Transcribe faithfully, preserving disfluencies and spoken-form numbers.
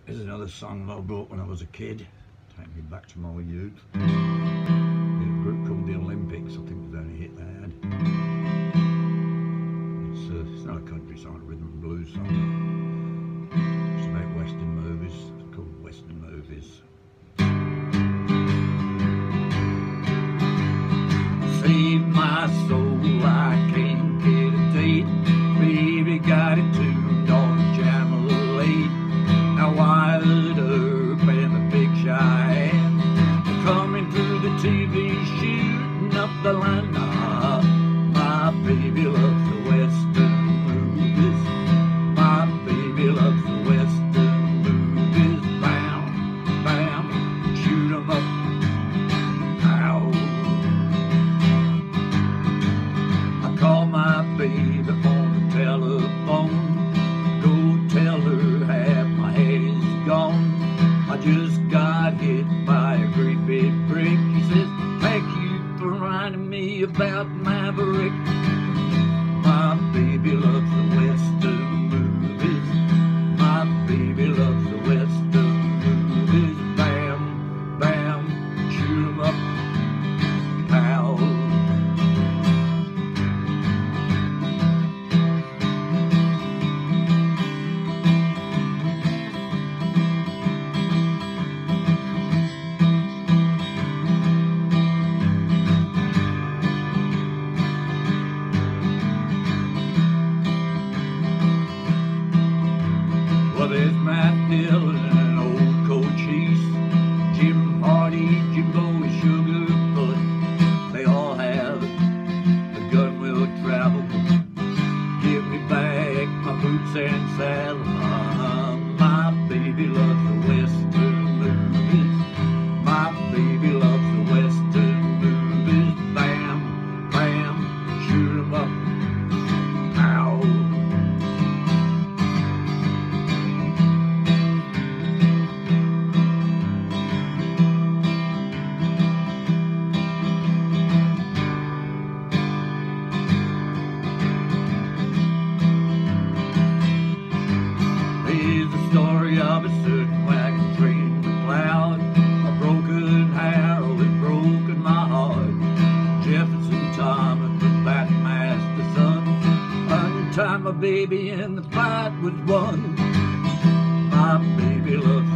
Here's another song that I wrote when I was a kid, taking me back to my youth. A group called the Olympics, I think was the only hit they had. It's, uh, it's not a country song, a rhythm and blues song. It's about Western movies, it's called Western Movies. Save my soul, I can't get a date. Baby got it tuned on the channel eight. Now wired up and the big Cheyenne coming through the T V, shooting up the line. Nah, my baby loves the Western movies. My baby loves the Western movies. Bam, bam, shoot 'em up, pow. I call my baby on the telephone. Go tell her half my head is gone. I just got hit by a great big brick. He says, thank you for reminding me about Maverick. My baby loves the Western movies. My baby loves the Western movies. Bam, bam, shoot 'em up, pow. Well, there's Matt Dillon and old Coach East, Jim Hardy, Jimbo and Sugarfoot. They all have a gun will travel. Give me back my boots and saddle. Uh, my baby loves the Western movies. My baby loves the Western movies. Bam, bam, shoot 'em up, pow. Here's the story of a certain wagon train with plowed. A broken arrow has broken my heart. Jefferson Thomas, the Batmaster son, untied my baby and the fight was won. My baby loves